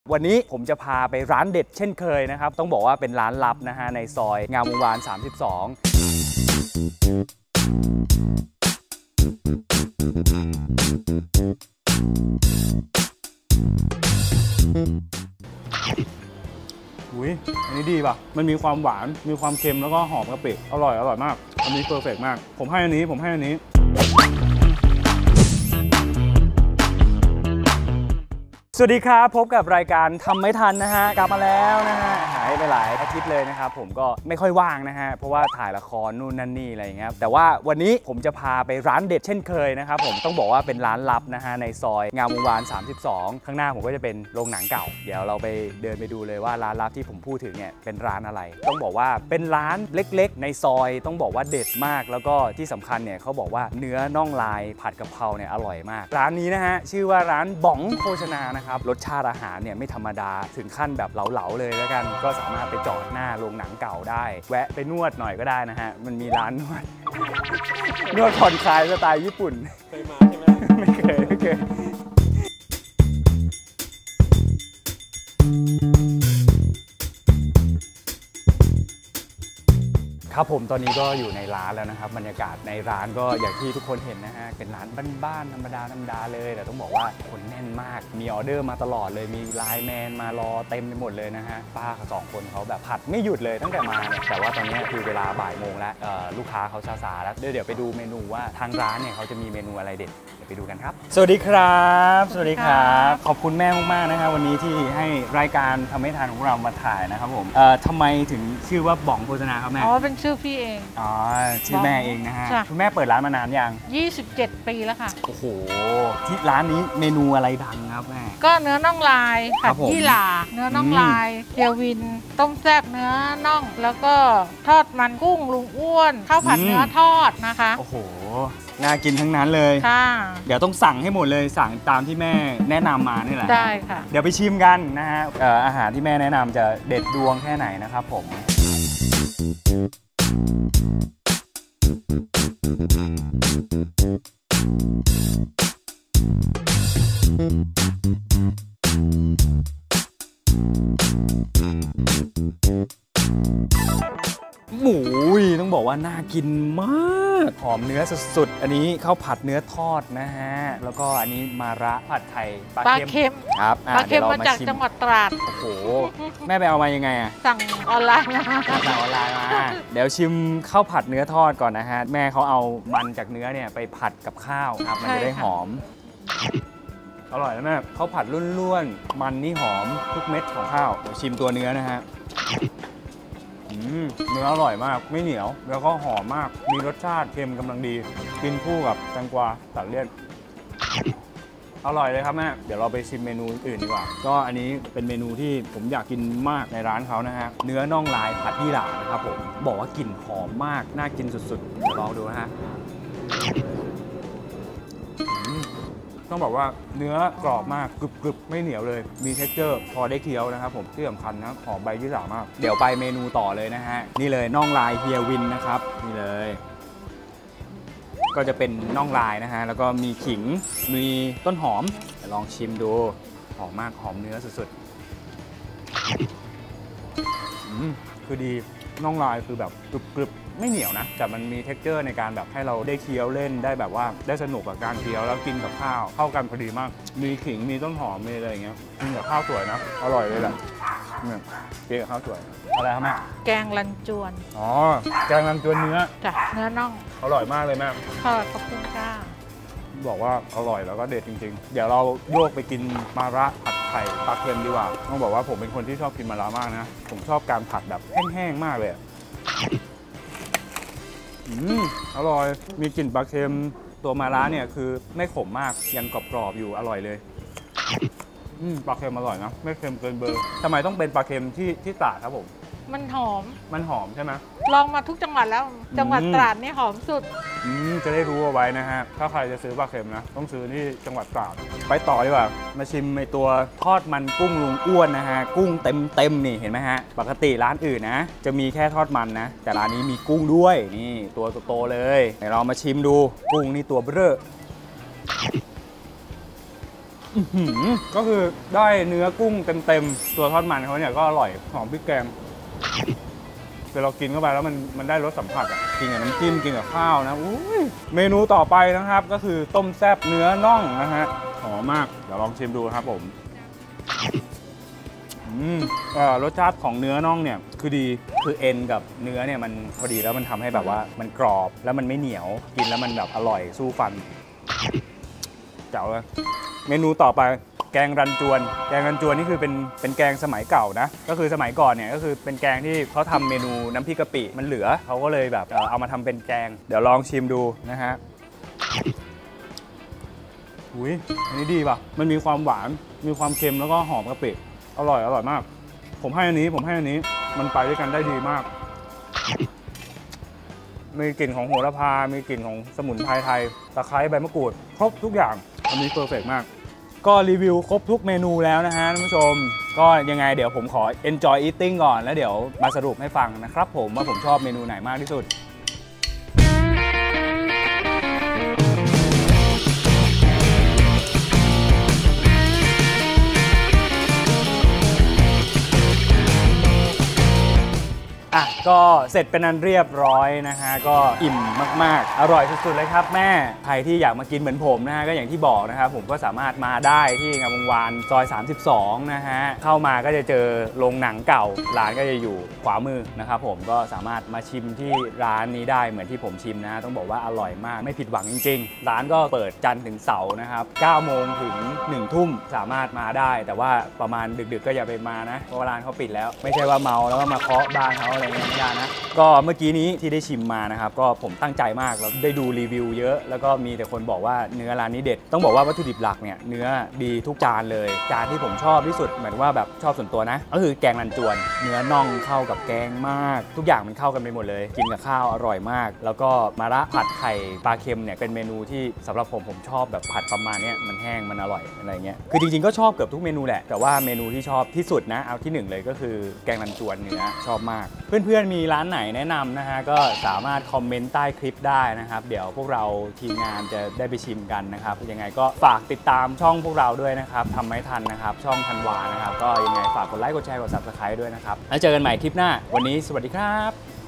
วันนี้ผมจะพาไปร้านเด็ดเช่นเคยนะครับต้องบอกว่าเป็นร้านลับนะฮะในซอยงามวงวาน32อุ้ยอันนี้ดีป่ะมันมีความหวานมีความเค็มแล้วก็หอมกะปิอร่อยมากอันนี้เพอร์เฟกต์มากผมให้อันนี้สวัสดีครับพบกับรายการทำไม่ทันนะฮะกลับมาแล้วนะฮะหายไปหลายอาทิตย์เลยนะครับผมก็ไม่ค่อยว่างนะฮะเพราะว่าถ่ายละครนู่นนั่นนี่อะไรอย่างเงี้ยแต่ว่าวันนี้ผมจะพาไปร้านเด็ดเช่นเคยนะครับผมต้องบอกว่าเป็นร้านลับนะฮะในซอยงามวงวาน32ข้างหน้าผมก็จะเป็นโรงหนังเก่าเดี๋ยวเราไปเดินไปดูเลยว่าร้านลับที่ผมพูดถึงเนี่ยเป็นร้านอะไรต้องบอกว่าเป็นร้านเล็กๆในซอยต้องบอกว่าเด็ดมากแล้วก็ที่สำคัญเนี่ยเขาบอกว่าเนื้อน่องลายผัดกะเพราเนี่ยอร่อยมากร้านนี้นะฮะชื่อว่าร้านป๋องโภชนานะครับรสชาติอาหารเนี่ยไม่ธรรมดาถึงขั้นแบบเหลาๆเลยแล้วกันก็สามารถไปจอดหน้าโรงหนังเก่าได้แวะไปนวดหน่อยก็ได้นะฮะมันมีร้านนวดผ่อนคลายสไตล์ญี่ปุ่นเคยมาใช่ไหมไม่เคยครับผมตอนนี้ก็อยู่ในร้านแล้วนะครับบรรยากาศในร้านก็อย่างที่ทุกคนเห็นนะฮะเป็นร้านบ้านๆธรรมดาเลยแต่ต้องบอกว่าคนแน่นมากมีออเดอร์มาตลอดเลยมีไลน์แมนมารอเต็มไปหมดเลยนะฮะป้าเขา2 คนเขาแบบผัดไม่หยุดเลยตั้งแต่มาเนี่ยแต่ว่าตอนนี้คือเวลาบ่ายโมงแล้วลูกค้าเขาซาแล้วเดี๋ยวไปดูเมนูว่าทางร้านเนี่ยเขาจะมีเมนูอะไรเด็ดไปดูกันครับสวัสดีครับขอบคุณแม่มากๆนะครับวันนี้ที่ให้รายการทำให้ทานของเรามาถ่ายนะครับผมทำไมถึงชื่อว่าป๋องโภชนาครับแม่เป็นชื่อพี่เองชื่อแม่เองนะฮะคุณแม่เปิดร้านมานานยัง 27 ปีแล้วค่ะโอ้โหที่ร้านนี้เมนูอะไรดังครับแม่ก็เนื้อน่องลายผัดยี่หร่าเนื้อน่องลายเกี๊ยววินต้มแซ่บเนื้อน่องแล้วก็ทอดมันกุ้งลุงอ้วนข้าวผัดเนื้อทอดนะคะโอ้โหน่ากินทั้งนั้นเลยค่ะเดี๋ยวต้องสั่งให้หมดเลยสั่งตามที่แม่แนะนำมานี่แหละได้ค่ะเดี๋ยวไปชิมกันนะฮะอาหารที่แม่แนะนำจะเด็ดดวงแค่ไหนนะครับผมหมูต้องบอกว่าน่ากินมากหอมเนื้อสุดๆอันนี้ข้าวผัดเนื้อทอดนะฮะแล้วก็อันนี้มาระผัดไทยปลาเค็มครับปลาเค็มมาจากจังหวัดตราดโอ้โหแม่ไปเอามายังไงอะสั่งออนไลน์มาเดี๋ยวชิมข้าวผัดเนื้อทอดก่อนนะฮะแม่เขาเอามันจากเนื้อเนี่ยไปผัดกับข้าวครับมันจะได้หอมอร่อยนะแม่ข้าวผัดล้วนๆมันนี่หอมทุกเม็ดของข้าวเดี๋ยวชิมตัวเนื้อนะฮะเนื้ออร่อยมากไม่เหนียวแล้วก็หอมมากมีรสชาติเค็มกำลังดีกินคู่กับแตงกวาตัดเลี่ยนอร่อยเลยครับแม่เดี๋ยวเราไปชิมเมนูอื่นดีกว่าก็อันนี้เป็นเมนูที่ผมอยากกินมากในร้านเขานะฮะเนื้อน่องลายผัดยี่หร่านะครับผมบอกว่ากลิ่นหอมมากน่ากินสุดๆเดี๋ยวลองดูนะฮะต้องบอกว่าเนื้อกรอบมากกรึบไม่เหนียวเลยมีเท็กเจอร์พอได้เคี้ยวนะครับผมที่สำคัญนะหอมใบยี่หร่ามากเดี๋ยวไปเมนูต่อเลยนะฮะนี่เลยน่องลายเฮียวินนะครับนี่เลยก็จะเป็นน่องลายนะฮะแล้วก็มีขิงมีต้นหอมเดี๋ยวลองชิมดูหอมมากหอมเนื้อสุดๆคือดีน่องลายคือแบบกรึบไม่เหนียวนะแต่มันมีเท็กเจอร์ในการแบบให้เราได้เคี้ยวเล่นได้แบบว่าได้สนุกกับการเคี้ยวแล้วกินกับข้าวเข้ากันพอดีมากมีขิงมีต้นหอมมีอะไรอย่างเงี้ยกินกับข้าวสวยนะอร่อยเลยแหละเนี่ยกินกับข้าวสวยอะไรครับแม่แกงรันจวนแกงรันจวนเนื้อจ้ะเนื้อน่องอร่อยมากเลยแม่ขอบคุณค่ะบอกว่าอร่อยแล้วก็เด็ดจริงๆเดี๋ยวเราโยกไปกินมาระผัดไข่ปลาเค็มดีกว่าต้องบอกว่าผมเป็นคนที่ชอบกินมาระมากนะผมชอบการผัดแบบแห้งๆมากเลยอร่อยมีกลิ่นปลาเค็มตัวมาระเนี่ยคือไม่ขมมากยังกรอบๆอยู่อร่อยเลยปลาเค็มอร่อยนะไม่เค็มเกินเบอร์ทำไมต้องเป็นปลาเค็มที่ตราดครับผมมันหอมใช่ไหมลองมาทุกจังหวัดแล้วจังหวัดตราดนี่หอมสุดจะได้รู้เอาไว้นะฮะถ้าใครจะซื้อปลาเค็มนะต้องซื้อที่จังหวัดตราดไปต่อดีกว่ามาชิมในตัวทอดมันกุ้งลุงอ้วนนะฮะกุ้งเต็มนี่เห็นไหมฮะปกติร้านอื่นนะจะมีแค่ทอดมันนะแต่ร้านนี้มีกุ้งด้วยนี่ตัวโตๆเลยเดี๋ยวเรามาชิมดูกุ้งนี่ตัวเบ้อก็คือได้เนื้อกุ้งเต็มๆตัวทอดมันเขาเนี่ยก็อร่อยหอมพริกแกงเวลาเรากินเข้าไปแล้วมันได้รสสัมผัสอ่ะกินกับน้ำจิ้มกินกับข้าวนะเมนูต่อไปนะครับก็คือต้มแซ่บเนื้อน่องนะฮะหอมมากเดี๋ยวลองชิมดูครับผมรสชาติของเนื้อน่องเนี่ยคือดีคือเอ็นกับเนื้อเนี่ยมันพอดีแล้วมันทำให้แบบว่ามันกรอบแล้วมันไม่เหนียวกินแล้วมันแบบอร่อยสู้ฟันเจ๋วเลยเมนูต่อไปแกงรันจวนแกงรันจวนนี่คือเป็นแกงสมัยเก่านะก็คือสมัยก่อนเนี่ยก็คือเป็นแกงที่เขาทำเมนูน้ำพริกกะปิมันเหลือเขาก็เลยแบบเอามาทำเป็นแกงเดี๋ยวลองชิมดูนะฮะอุ้ยอันนี้ดีป่ะมันมีความหวานมีความเค็มแล้วก็หอมกะปิอร่อยมากผมให้อันนี้มันไปด้วยกันได้ดีมากมีกลิ่นของโหระพามีกลิ่นของสมุนไพรไทยตะไคร้ใบมะกรูดครบทุกอย่างอันนี้เพอร์เฟกต์มากก็รีวิวครบทุกเมนูแล้วนะฮะท่านผู้ชมก็ยังไงเดี๋ยวผมขอ enjoy eating ก่อนแล้วเดี๋ยวมาสรุปให้ฟังนะครับผมว่าผมชอบเมนูไหนมากที่สุดก็เสร็จเป็นอันเรียบร้อยนะฮะก็อิ่มมากๆอร่อยสุดๆเลยครับแม่ใครที่อยากมากินเหมือนผมนะฮะก็อย่างที่บอกนะครับผมก็สามารถมาได้ที่งามวงวานซอย32นะฮะเข้ามาก็จะเจอโรงหนังเก่าร้านก็จะอยู่ขวามือนะครับผมก็สามารถมาชิมที่ร้านนี้ได้เหมือนที่ผมชิมนะต้องบอกว่าอร่อยมากไม่ผิดหวังจริงๆร้านก็เปิดจันทร์ถึงเสาร์นะครับ9 โมงถึง1 ทุ่มสามารถมาได้แต่ว่าประมาณดึกๆก็อย่าไปมานะเพราะว่าร้านเขาปิดแล้วไม่ใช่ว่าเมาแล้วก็มาเคาะบ้านเขาอะไรเงี้ยนะก็เมื่อกี้นี้ที่ได้ชิมมานะครับก็ผมตั้งใจมากแล้วได้ดูรีวิวเยอะแล้วก็มีแต่คนบอกว่าเนื้อร้านนี้เด็ดต้องบอกว่าวัตถุดิบหลักเนี่ยเนื้อดีทุกจานเลยจานที่ผมชอบที่สุดหมายถึงว่าแบบชอบส่วนตัวนะก็คือแกงรันจวนเนื้อน่องเข้ากับแกงมากทุกอย่างมันเข้ากันไปหมดเลยกินกับข้าวอร่อยมากแล้วก็มะระผัดไข่ปลาเค็มเนี่ยเป็นเมนูที่สำหรับผมชอบแบบผัดประมาณนี้มันแห้งมันอร่อยอะไรเงี้ยคือจริงๆก็ชอบเกือบทุกเมนูแหละแต่ว่าเมนูที่ชอบที่สุดนะเอาที่1เลยก็คือแกงรันจวนเนื้อชอบมากเพื่อนๆมีร้านไหนแนะนำนะฮะก็สามารถคอมเมนต์ใต้คลิปได้นะครับเดี๋ยวพวกเราทีมงานจะได้ไปชิมกันนะครับยังไงก็ฝากติดตามช่องพวกเราด้วยนะครับทำไม่ทันนะครับช่องธันวานะครับก็ยังไงฝากกดไลค์กดแชร์กด Subscribe ด้วยนะครับแล้วเจอกันใหม่คลิปหน้าวันนี้สวัสดีครับ